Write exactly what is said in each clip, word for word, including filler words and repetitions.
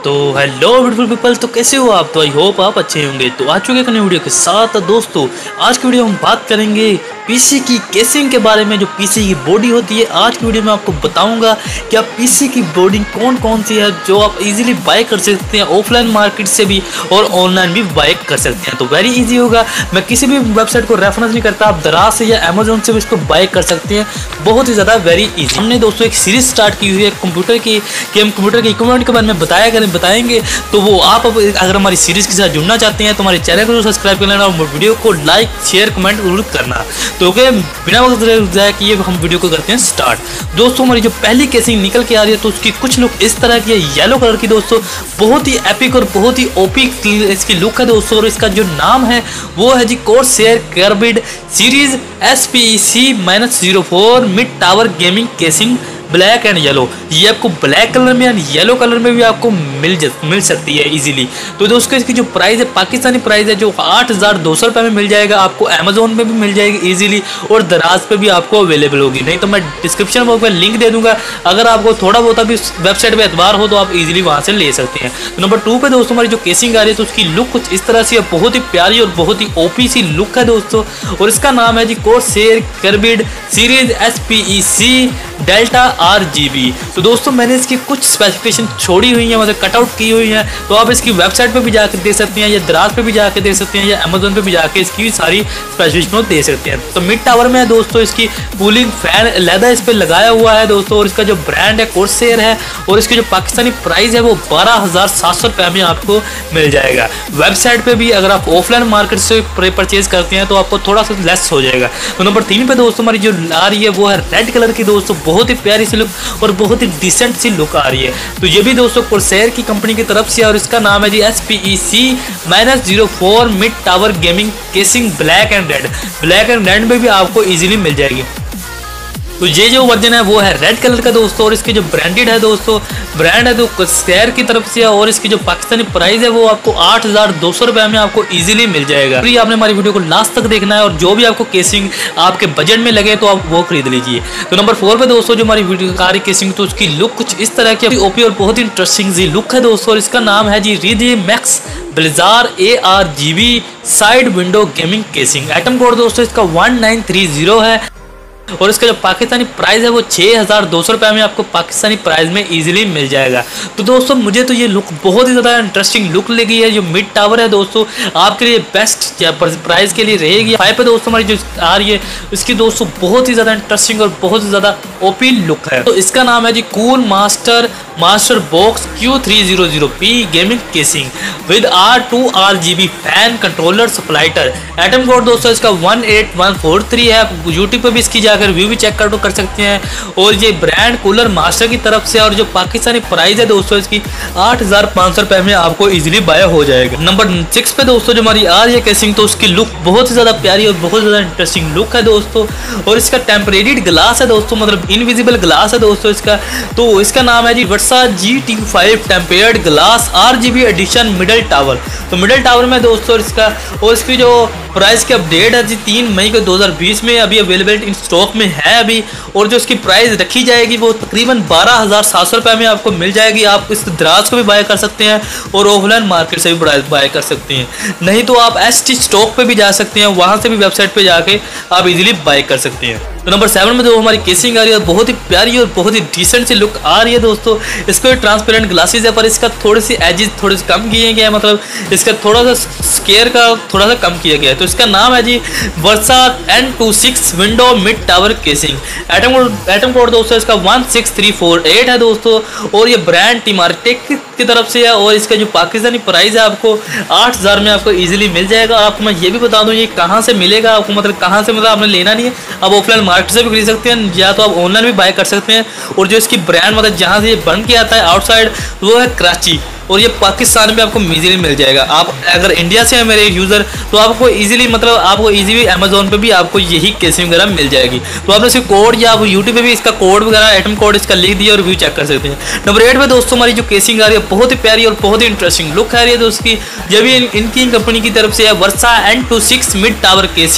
तो hello beautiful people, तो कैसे हो आप? तो आई होप आप अच्छे होंगे। तो आ चुके हैं वीडियो के साथ। दोस्तों आज की वीडियो हम बात करेंगे पीसी की केसिंग के बारे में, जो पीसी की बॉडी होती है। आज की वीडियो में आपको बताऊंगा कि आप पीसी की बॉडी कौन कौन सी है जो आप इजीली बाय कर सकते हैं ऑफलाइन मार्केट से भी और ऑनलाइन भी बाय कर सकते हैं। तो वेरी इजी होगा, मैं किसी भी वेबसाइट को रेफरेंस नहीं करता, आप दराज से या अमेजोन से भी इसको बाय कर सकते हैं। बहुत ही ज़्यादा वेरी इजी। हमने दोस्तों एक सीरीज स्टार्ट की हुई है कंप्यूटर की, कि हम कंप्यूटर के इक्विपमेंट के बारे में बताया करें बताएंगे। तो वो आप अगर हमारी सीरीज के साथ जुड़ना चाहते हैं तो हमारे चैनल को सब्सक्राइब कर लेना और वीडियो को लाइक शेयर कमेंट जरूर करना। तो ओके, बिना वक्त जाए कि ये हम वीडियो को करते हैं स्टार्ट। दोस्तों हमारी जो पहली केसिंग निकल के आ रही है तो उसकी कुछ लुक इस तरह की है, येलो कलर की। दोस्तों बहुत ही एपिक और बहुत ही ओपी इसकी लुक है दोस्तों। और इसका जो नाम है वो है जी Corsair Carbide series S P E C minus zero four mid tower gaming casing black and yellow. ये आपको ब्लैक कलर में एंड येलो कलर में भी आपको मिल मिल सकती है इजीली। तो दोस्तों इसकी जो प्राइस है पाकिस्तानी प्राइस है जो आठ हज़ार दो सौ रुपये में मिल जाएगा आपको। अमेजोन पे भी मिल जाएगी इजीली और दराज पे भी आपको अवेलेबल होगी। नहीं तो मैं डिस्क्रिप्शन बॉक्स में लिंक दे दूंगा, अगर आपको थोड़ा बहुत भी वेबसाइट पर एतबार हो तो आप इजीली वहाँ से ले सकते हैं। तो नंबर टू पे दोस्तों हमारी जो केसिंग आ रही है तो उसकी लुक कुछ इस तरह से है, बहुत ही प्यारी और बहुत ही ओपी सी लुक है दोस्तों। और इसका नाम है जी Corsair Carbide series S P E C delta R G B. तो दोस्तों मैंने इसकी कुछ स्पेसिफिकेशन छोड़ी हुई है, मतलब कटआउट की हुई है। तो आप इसकी वेबसाइट पे भी जाकर देख सकते हैं या दराज पे भी जाकर देख सकते हैं या अमेजोन पे भी जाकर इसकी सारी स्पेसिफिकेशन दे सकते हैं। तो मिड टावर में है दोस्तों, इसकी कूलिंग फैन लैदा इस पर लगाया हुआ है दोस्तों। और इसका जो ब्रांड है कोर्सेयर है और इसकी जो पाकिस्तानी प्राइस है वो बारह हज़ार सात सौ रुपये में आपको मिल जाएगा। वेबसाइट पे भी अगर आप ऑफलाइन मार्केट से परचेज करते हैं तो आपको थोड़ा सा लेस हो जाएगा। तो नंबर तीन पे दोस्तों हमारी जो आ रही है वो है रेड कलर की दोस्तों, बहुत ही प्यारी सी लुक और बहुत ही डिसेंट सी लुक आ रही है। तो ये भी दोस्तों कोर्सेयर की कंपनी की तरफ से है और इसका नाम है जी S P E C minus zero four mid tower gaming casing black and red. Black and red में भी आपको इजीली मिल जाएगी। तो ये जो वर्जन है वो है रेड कलर का दोस्तों। और इसकी जो ब्रांडेड है दोस्तों, ब्रांड है तो कोर्सेयर की तरफ से है और इसकी जो पाकिस्तानी प्राइस है वो आपको आठ हज़ार दो सौ रुपये में आपको इजीली मिल जाएगा। तो आपने हमारी वीडियो को लास्ट तक देखना है और जो भी आपको केसिंग आपके बजट में लगे तो आप वो खरीद लीजिए। तो नंबर फोर पे दोस्तों जो हमारी वीडियो आ रही केसिंग तो उसकी लुक कुछ इस तरह की ओपी और बहुत ही इंटरेस्टिंग सी लुक है दोस्तों। और इसका नाम है जी रिजी max blizzard A R G B side window gaming casing. Item code दोस्तों इसका वन नाइन थ्री जीरो है और इसका जो पाकिस्तानी प्राइस है वो छः हज़ार दो सौ रुपये में आपको पाकिस्तानी प्राइस में इजीली मिल जाएगा। तो दोस्तों मुझे तो ये लुक बहुत ही ज़्यादा इंटरेस्टिंग लुक लगी है। जो मिड टावर है दोस्तों आपके लिए बेस्ट या प्राइस के लिए रहेगी। फाइव पे दोस्तों हमारी जो आ रही है इसकी दोस्तों बहुत ही ज़्यादा इंटरेस्टिंग और बहुत ही ज़्यादा ओपी लुक है। तो इसका नाम है जी cool master master box Q three zero zero P gaming casing with R two R G B fan controller splitter. Item code दोस्तों इसका one eight one four three है। आप यूट्यूब पर भी इसकी जाकर व्यू भी चेक कर कर सकते हैं। और ये ब्रांड कूलर मास्टर की तरफ से और जो पाकिस्तानी प्राइस है दोस्तों इसकी आठ हज़ार पाँच सौ रुपये में आपको इजीली बाय हो जाएगा। नंबर सिक्स पे दोस्तों जो हमारी आ रही है केसिंग तो उसकी लुक बहुत ही ज़्यादा प्यारी और बहुत ज़्यादा इंटरेस्टिंग लुक है दोस्तों। और इसका टेम्परेरी ग्लास है दोस्तों, मतलब इनविजिबल ग्लास है दोस्तों इसका। तो इसका नाम है जी Versa G T five tempered glass R G B edition middle tower. तो मिडल टावर में दोस्तों इसका और इसकी जो प्राइस की अपडेट है जी तीन मई को दो हज़ार बीस में अभी अवेलेबल इन स्टॉक में है अभी। और जो इसकी प्राइस रखी जाएगी वो तकरीबन बारह हज़ार सात सौ रुपये में आपको मिल जाएगी। आप इस दराज को भी बाय कर सकते हैं और ऑफलाइन मार्केट से भी बाय कर सकते हैं। नहीं तो आप एस टी स्टॉक पे भी जा सकते हैं, वहाँ से भी वेबसाइट पे जाके आप इजीली बाय कर सकते हैं। तो नंबर सेवन में जो हमारी केसिंग आ रही है बहुत ही प्यारी और बहुत ही डिसेंट सी लुक आ रही है दोस्तों। इसको ट्रांसपेरेंट ग्लासेस है पर इसका थोड़ी सी एजेस थोड़े से कम किए गए हैं, मतलब इसका थोड़ा सा स्केयर का थोड़ा सा कम किया गया है। तो इसका नाम है जी Versa N two six window mid tower casing. Item code item code दोस्तों इसका one six three four eight है दोस्तों। और ये ब्रांड टीमार्टेक की तरफ से है और इसका जो पाकिस्तानी प्राइस है आपको आठ हज़ार में आपको इजीली मिल जाएगा। आपको मैं ये भी बता दूं ये कहाँ से मिलेगा आपको, मतलब कहाँ से, मतलब आपने लेना नहीं है, आप ऑफलाइन मार्केट से भी खरीद सकते हैं या तो आप ऑनलाइन भी बाय कर सकते हैं। और जो इसकी ब्रांड मतलब जहाँ से ये बन के आता है आउटसाइड वो है कराची और ये पाकिस्तान में आपको इजीली मिल जाएगा। आप अगर इंडिया से हैं मेरे यूज़र तो आपको इजीली मतलब आपको इजीली अमेजोन पे भी आपको यही केसिंग वगैरह मिल जाएगी। तो आपने इसके कोड या आप यूट्यूब पे भी इसका कोड वगैरह आइटम कोड इसका लिख दिया और व्यू चेक कर सकते हैं। नंबर एट पे दोस्तों हमारी जो केसिंग आ रही है बहुत ही प्यारी और बहुत ही इंटरेस्टिंग लुक आ रही है दोस्तों की। जब भी इन, इनकी कंपनी की तरफ से है Versa N two six mid tower cases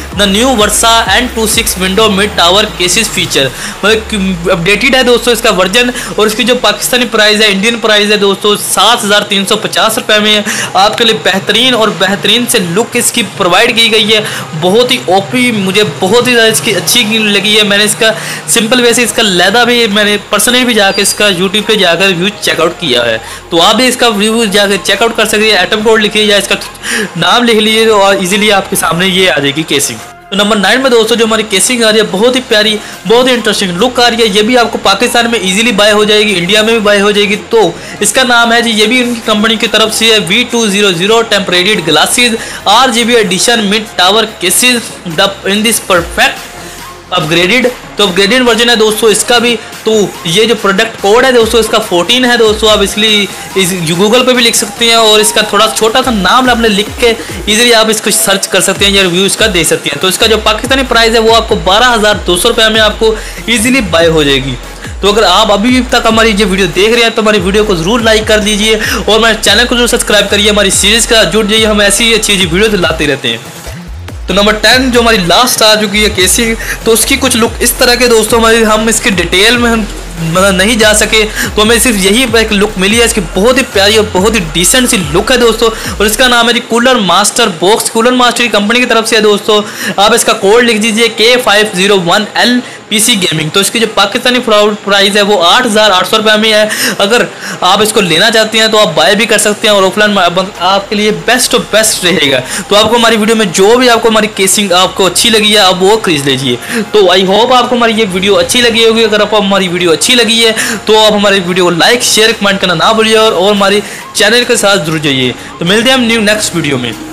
the new Versa N two six window mid tower cases feature, मतलब अपडेटेड है दोस्तों इसका वर्जन। और इसकी जो पाकिस्तानी प्राइस है, इंडियन प्राइस है दोस्तों सात हज़ार तीन सौ पचास रुपये में है। आपके लिए बेहतरीन और बेहतरीन से लुक इसकी प्रोवाइड की गई है, बहुत ही ओपी, मुझे बहुत ही ज़्यादा इसकी अच्छी लगी है। मैंने इसका सिंपल वैसे इसका लैदा भी मैंने पर्सनली भी जाकर इसका यूट्यूब पे जाकर रिव्यू चेकआउट किया है, तो आप भी इसका रिव्यू जाकर चेकआउट कर सकते हैं। एटम कोड लिखिए या इसका नाम लिख लीजिए और इजीली आपके सामने ये आ जाएगी केसिंग। तो नंबर नाइन में दोस्तों जो हमारी केसिंग आ रही है बहुत ही प्यारी, बहुत ही इंटरेस्टिंग लुक आ रही है। ये भी आपको पाकिस्तान में इजीली बाय हो जाएगी, इंडिया में भी बाय हो जाएगी। तो इसका नाम है जी, ये भी उनकी कंपनी की तरफ से है V two zero zero tempered glasses R G B edition mid tower cases the in this perfect upgraded. तो अपग्रेडेड वर्जन है दोस्तों इसका भी। तो ये जो प्रोडक्ट कोड है दोस्तों इसका फोर्टीन है दोस्तों, आप इसलिए इस गूगल पे भी लिख सकते हैं और इसका थोड़ा छोटा सा नाम आपने लिख के इजीली आप इसको सर्च कर सकते हैं या रिव्यू इसका दे सकते हैं। तो इसका जो पाकिस्तानी प्राइस है वो आपको बारह हज़ार दो सौ रुपये में आपको ईजिली बाय हो जाएगी। तो अगर आप अभी तक हमारी ये वीडियो देख रहे हैं तो हमारी वीडियो को जरूर लाइक कर दीजिए और हमारे चैनल को जरूर सब्सक्राइब करिए, हमारी सीरीज का जुड़ जाइए, हम ऐसी ही अच्छी अच्छी वीडियो लाते रहते हैं। तो नंबर टेन जो हमारी लास्ट आ चुकी है केसिंग, तो उसकी कुछ लुक इस तरह के दोस्तों, हमारी हम इसके डिटेल में हम मतलब नहीं जा सके, तो हमें सिर्फ यही एक लुक मिली है। इसकी बहुत ही प्यारी और बहुत ही डिसेंट सी लुक है दोस्तों। और इसका नाम है जी cooler master box, cooler master की कंपनी की तरफ से है दोस्तों। आप इसका कोड लिख दीजिए के five zero one L PC gaming. तो इसकी जो पाकिस्तानी प्राइस है वो आठ हज़ार आठ सौ रुपये में है। अगर आप इसको लेना चाहते हैं तो आप बाय भी कर सकते हैं और ऑफलाइन आपके लिए बेस्ट और बेस्ट रहेगा। तो आपको हमारी वीडियो में जो भी आपको हमारी केसिंग आपको अच्छी लगी है आप वो खरीद लीजिए। तो आई होप आपको हमारी ये वीडियो अच्छी लगी होगी। अगर आपको हमारी वीडियो अच्छी लगी है तो आप हमारी वीडियो को लाइक शेयर कमेंट करना ना भूलिए और हमारे चैनल के साथ जुड़ जाइए। तो मिलते हैं हम न्यू नेक्स्ट वीडियो में।